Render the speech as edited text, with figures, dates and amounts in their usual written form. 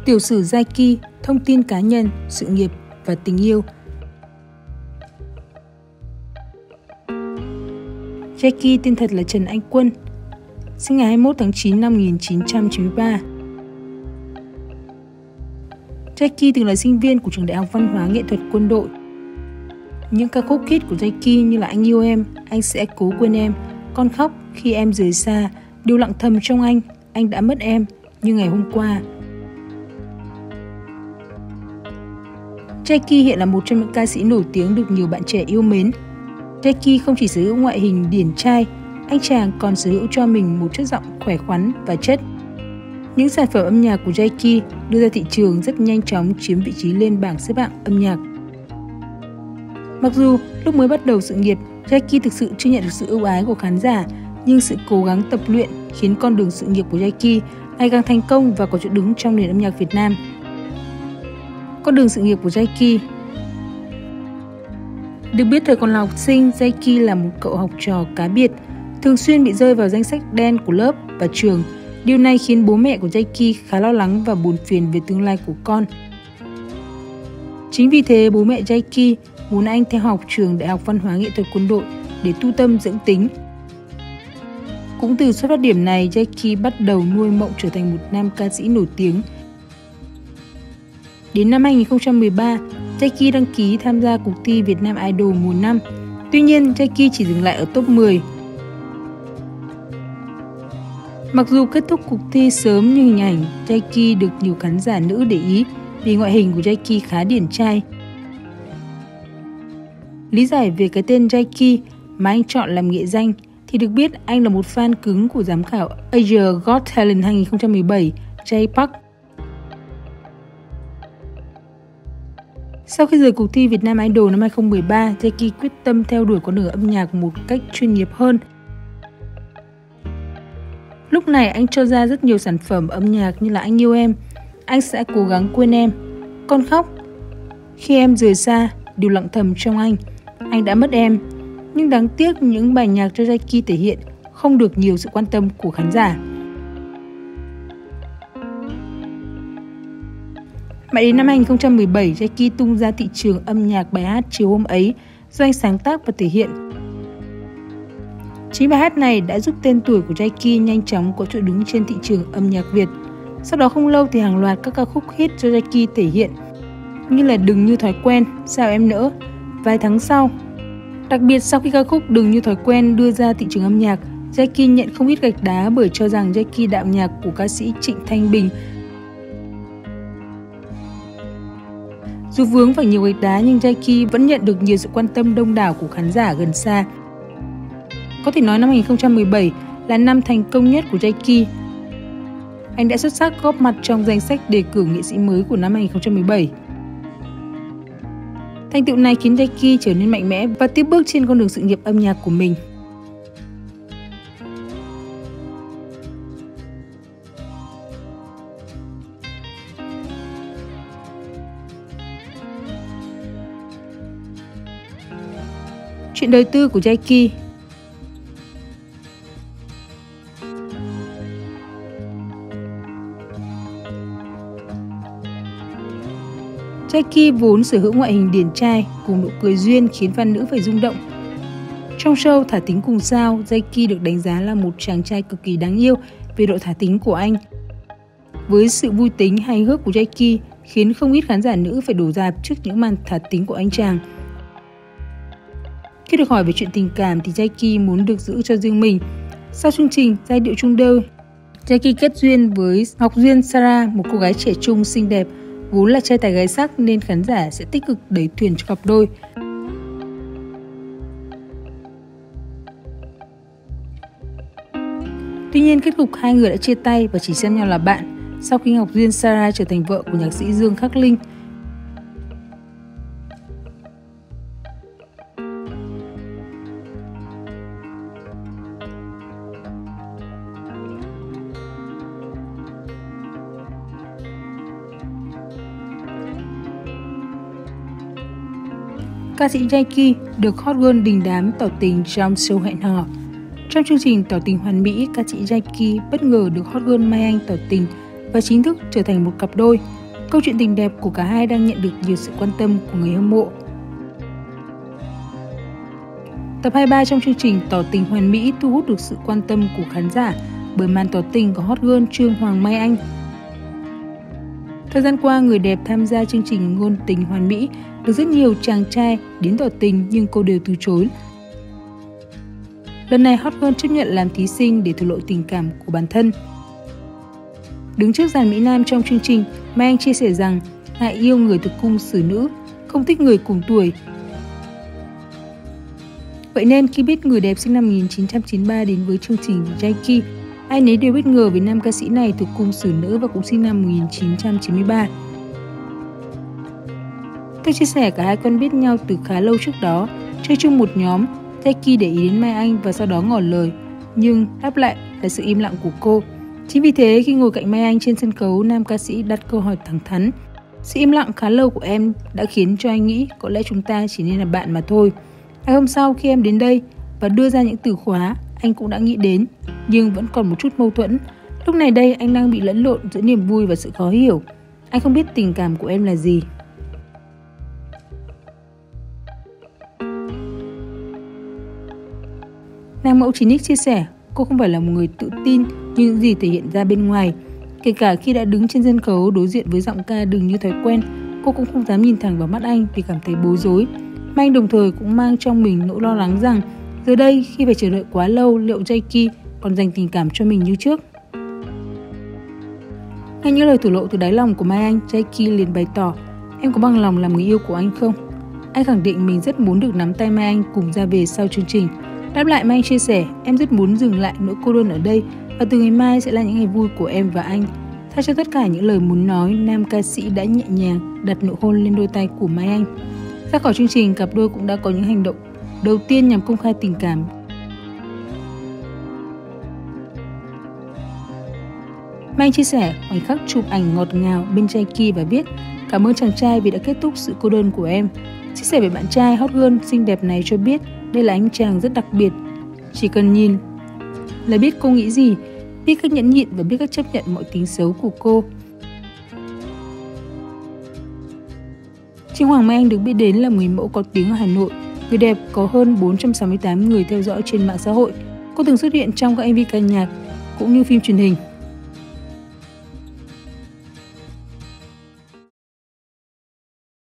Tiểu sử Jackie, thông tin cá nhân, sự nghiệp và tình yêu. Jackie tên thật là Trần Anh Quân, sinh ngày 21 tháng 9 năm 1993. Jackie từng là sinh viên của trường Đại học Văn hóa Nghệ thuật Quân đội. Những ca khúc hit của Jackie như là Anh yêu em, Anh sẽ cố quên em, Con khóc, Khi em rời xa, Điều lặng thầm trong anh đã mất em, Như ngày hôm qua. Jackie hiện là một trong những ca sĩ nổi tiếng được nhiều bạn trẻ yêu mến. Jackie không chỉ sở hữu ngoại hình điển trai, anh chàng còn sở hữu cho mình một chất giọng khỏe khoắn và chất. Những sản phẩm âm nhạc của Jackie đưa ra thị trường rất nhanh chóng chiếm vị trí lên bảng xếp hạng âm nhạc. Mặc dù lúc mới bắt đầu sự nghiệp, Jackie thực sự chưa nhận được sự ưu ái của khán giả, nhưng sự cố gắng tập luyện khiến con đường sự nghiệp của Jackie ngày càng thành công và có chỗ đứng trong nền âm nhạc Việt Nam. Con đường sự nghiệp của Jackie. Được biết thời còn là học sinh, Jackie là một cậu học trò cá biệt, thường xuyên bị rơi vào danh sách đen của lớp và trường. Điều này khiến bố mẹ của Jackie khá lo lắng và buồn phiền về tương lai của con. Chính vì thế, bố mẹ Jackie muốn anh theo học trường Đại học Văn hóa Nghệ thuật Quân đội để tu tâm dưỡng tính. Cũng từ xuất phát điểm này, Jackie bắt đầu nuôi mộng trở thành một nam ca sĩ nổi tiếng. Đến năm 2013, Jackie đăng ký tham gia cuộc thi Việt Nam Idol mùa 5. Tuy nhiên, Jackie chỉ dừng lại ở top 10. Mặc dù kết thúc cuộc thi sớm nhưng hình ảnh Jackie được nhiều khán giả nữ để ý vì ngoại hình của Jackie khá điển trai. Lý giải về cái tên Jackie mà anh chọn làm nghệ danh thì được biết anh là một fan cứng của giám khảo Asia Got Talent 2017, Jay Park. Sau khi rời cuộc thi Việt Nam Idol năm 2013, Jackie quyết tâm theo đuổi con đường âm nhạc một cách chuyên nghiệp hơn. Lúc này anh cho ra rất nhiều sản phẩm âm nhạc như là Anh yêu em, Anh sẽ cố gắng quên em, Con khóc, Khi em rời xa, Điều lặng thầm trong anh đã mất em. Nhưng đáng tiếc những bài nhạc cho Jackie thể hiện không được nhiều sự quan tâm của khán giả. Mãi đến năm 2017, Jackie tung ra thị trường âm nhạc bài hát Chiều hôm ấy do anh sáng tác và thể hiện. Chính bài hát này đã giúp tên tuổi của Jackie nhanh chóng có chỗ đứng trên thị trường âm nhạc Việt. Sau đó không lâu thì hàng loạt các ca khúc hit cho Jackie thể hiện, như là Đừng như thói quen, Sao em nỡ, Vài tháng sau. Đặc biệt sau khi ca khúc Đừng như thói quen đưa ra thị trường âm nhạc, Jackie nhận không ít gạch đá bởi cho rằng Jackie đạo nhạc của ca sĩ Trịnh Thanh Bình. Dù vướng phải nhiều gạch đá nhưng Jackie vẫn nhận được nhiều sự quan tâm đông đảo của khán giả gần xa. Có thể nói năm 2017 là năm thành công nhất của Jackie. Anh đã xuất sắc góp mặt trong danh sách đề cử nghệ sĩ mới của năm 2017. Thành tựu này khiến Jackie trở nên mạnh mẽ và tiếp bước trên con đường sự nghiệp âm nhạc của mình. Chuyện đời tư của Jackie. Jackie vốn sở hữu ngoại hình điển trai cùng nụ cười duyên khiến fan nữ phải rung động. Trong show Thả tính cùng sao, Jackie được đánh giá là một chàng trai cực kỳ đáng yêu về độ thả tính của anh. Với sự vui tính hài hước của Jackie khiến không ít khán giả nữ phải đổ rạp trước những màn thả tính của anh chàng. Khi được hỏi về chuyện tình cảm thì Jackie muốn được giữ cho riêng mình. Sau chương trình Giai điệu chung đôi, Jackie kết duyên với Ngọc Duyên Sarah, một cô gái trẻ trung xinh đẹp, vốn là trai tài gái sắc nên khán giả sẽ tích cực đẩy thuyền cho cặp đôi. Tuy nhiên kết cục hai người đã chia tay và chỉ xem nhau là bạn sau khi Ngọc Duyên Sarah trở thành vợ của nhạc sĩ Dương Khắc Linh. Ca sĩ Jackie được hot girl đình đám tỏ tình trong show hẹn hò. Trong chương trình Tỏ tình hoàn mỹ, ca sĩ Jackie bất ngờ được hot girl Mai Anh tỏ tình và chính thức trở thành một cặp đôi. Câu chuyện tình đẹp của cả hai đang nhận được nhiều sự quan tâm của người hâm mộ. Tập 23 trong chương trình Tỏ tình hoàn mỹ thu hút được sự quan tâm của khán giả bởi màn tỏ tình của hot girl Trương Hoàng Mai Anh. Thời gian qua, người đẹp tham gia chương trình Ngôn tình hoàn mỹ được rất nhiều chàng trai đến tỏ tình nhưng cô đều từ chối. Lần này, hot girl chấp nhận làm thí sinh để thổ lộ tình cảm của bản thân. Đứng trước dàn mỹ nam trong chương trình, Mai Anh chia sẻ rằng ngại yêu người thuộc cung xử nữ, không thích người cùng tuổi. Vậy nên khi biết người đẹp sinh năm 1993 đến với chương trình Jaiki, ai nấy đều bất ngờ với nam ca sĩ này thuộc cung xử nữ và cũng sinh năm 1993. Theo chia sẻ, cả hai quen biết nhau từ khá lâu trước đó, chơi chung một nhóm. Jaiki để ý đến Mai Anh và sau đó ngỏ lời, nhưng đáp lại là sự im lặng của cô. Chính vì thế, khi ngồi cạnh Mai Anh trên sân khấu, nam ca sĩ đặt câu hỏi thẳng thắn. Sự im lặng khá lâu của em đã khiến cho anh nghĩ có lẽ chúng ta chỉ nên là bạn mà thôi. Ngày hôm sau khi em đến đây và đưa ra những từ khóa, anh cũng đã nghĩ đến, nhưng vẫn còn một chút mâu thuẫn. Lúc này đây anh đang bị lẫn lộn giữa niềm vui và sự khó hiểu. Anh không biết tình cảm của em là gì. Nàng mẫu 9X chia sẻ, cô không phải là một người tự tin như những gì thể hiện ra bên ngoài. Kể cả khi đã đứng trên sân khấu đối diện với giọng ca đừng như thói quen, cô cũng không dám nhìn thẳng vào mắt anh vì cảm thấy bối rối. Mai Anh đồng thời cũng mang trong mình nỗi lo lắng rằng giờ đây khi phải chờ đợi quá lâu, liệu Jaiki còn dành tình cảm cho mình như trước. Nghe những lời thổ lộ từ đáy lòng của Mai Anh, Jaiki liền bày tỏ, em có bằng lòng làm người yêu của anh không? Anh khẳng định mình rất muốn được nắm tay Mai Anh cùng ra về sau chương trình. Đáp lại, Mai Anh chia sẻ, em rất muốn dừng lại nỗi cô đơn ở đây và từ ngày mai sẽ là những ngày vui của em và anh. Thay cho tất cả những lời muốn nói, nam ca sĩ đã nhẹ nhàng đặt nụ hôn lên đôi tay của Mai Anh. Ra khỏi chương trình, cặp đôi cũng đã có những hành động đầu tiên nhằm công khai tình cảm. Mai Anh chia sẻ khoảnh khắc chụp ảnh ngọt ngào bên Jaiki và viết, cảm ơn chàng trai vì đã kết thúc sự cô đơn của em. Chia sẻ về bạn trai hot girl xinh đẹp này cho biết, đây là anh chàng rất đặc biệt. Chỉ cần nhìn là biết cô nghĩ gì, biết cách nhẫn nhịn và biết cách chấp nhận mọi tính xấu của cô. Trương Hoàng Mai Anh được biết đến là người mẫu có tiếng ở Hà Nội. Người đẹp có hơn 468 người theo dõi trên mạng xã hội. Cô từng xuất hiện trong các MV ca nhạc cũng như phim truyền hình.